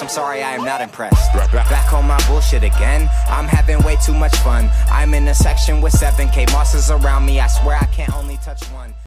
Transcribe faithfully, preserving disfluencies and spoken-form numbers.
I'm sorry, I am not impressed. Back on my bullshit again. I'm having way too much fun. I'm in a section with seven K monsters around me. I swear I can't only touch one.